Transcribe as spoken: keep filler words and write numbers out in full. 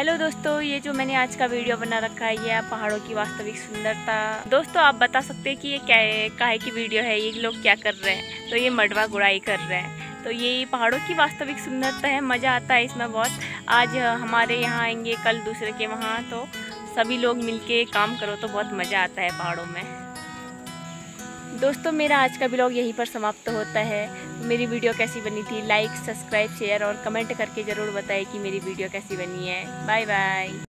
Hello दोस्तों, ये जो मैंने आज का वीडियो बना रखा है ये पहाड़ों की वास्तविक सुंदरता। दोस्तों आप बता सकते हैं कि ये क्या है, काहे की वीडियो है, ये लोग क्या कर रहे हैं। तो ये मडवा गुड़ाई कर रहे हैं। तो ये पहाड़ों की वास्तविक सुंदरता है, मज़ा आता है इसमें बहुत। आज हमारे यहाँ आएंगे, कल दूसरे के वहाँ, तो सभी लोग मिलके काम करो तो बहुत मज़ा आता है पहाड़ों में। दोस्तों मेरा आज का ब्लॉग यहीं पर समाप्त होता है। मेरी वीडियो कैसी बनी थी, लाइक सब्सक्राइब शेयर और कमेंट करके ज़रूर बताएं कि मेरी वीडियो कैसी बनी है। Bye bye.